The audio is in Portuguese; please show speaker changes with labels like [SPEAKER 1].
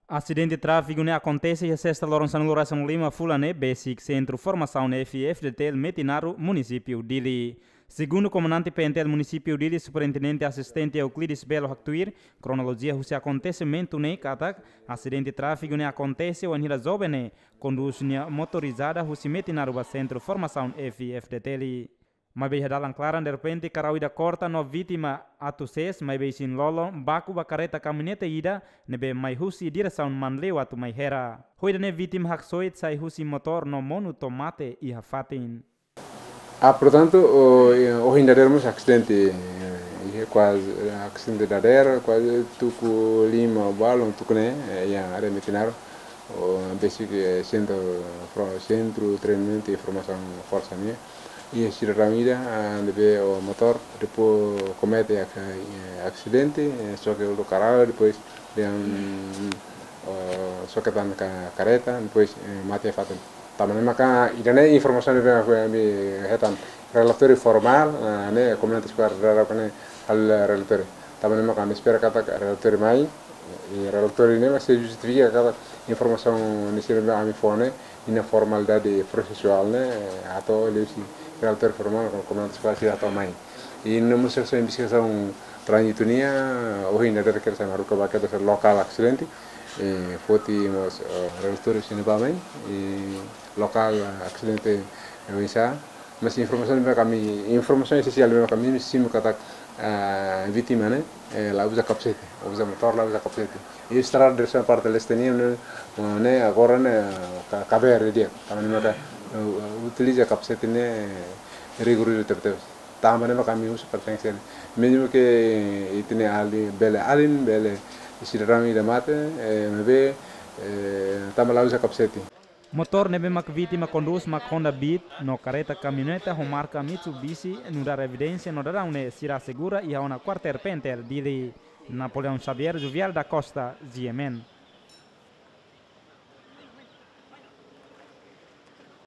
[SPEAKER 1] Acidente de tráfego ne acontece e sexta Lourenço Louração Lima Fulane Basic Centro Formação FF de Tel Metinaru Município Dili. Segundo o comandante PNTL Município Dili, superintendente assistente Euclides Belo Hactuir, cronologia do acontecimento ne katak acidente de tráfego ne acontece o anhira jovem conduzia motorizada do Metinaru Centro Formação FF de Tel. Mas bem dalam claran de repente karawida corta no vítima atuses mas bem sin lolo baku bakareta caminhonete ida nebe mai husi direção manleu atu mai hera. Hoida ne vítima haksoit sai husi motor no monu tomate e hafatin.
[SPEAKER 2] Portanto, hoje ainda temos acidente, quase acidente da terra, quase tuku lima balão tuku né, yang ada Metinaru, basic centro treinamento e formação força minha. E si ramida deve o motor depois comete acidente só que o carro depois só que tá na careta depois mate fatal também maka idane informação de hetan relatório formal né comandante esquadra né al relatório também maka me espera kata relatório mai e relatório né mas justifica kata informação necessária a mi fone in formalidade processual né atau lesi relatório formal com comandante esquadra atau mai e no processo de investigação transitória hoje ainda deve ser na rua que é local acidente fotimos relatório sinebamai e local acidente bisa mas informação essencial para kami sim kata vítima né lá usa capacete usa motor lá usa capacete e estrada dessa parte lestenia né agora né caber dia também mereka utiliza capacete né rigoroso terus também kami usa perfection mesmo que itine ali bele Sidrami da mate, mebe também lá usa capacete.
[SPEAKER 1] Motor nebe mak vítima conduz mak Honda Beat no careta caminhoneta com marca Mitsubishi no dar evidência no dar une sira segura e a uma quarter pentel dili Napoleão Xavier Juvial da Costa, Ziemen.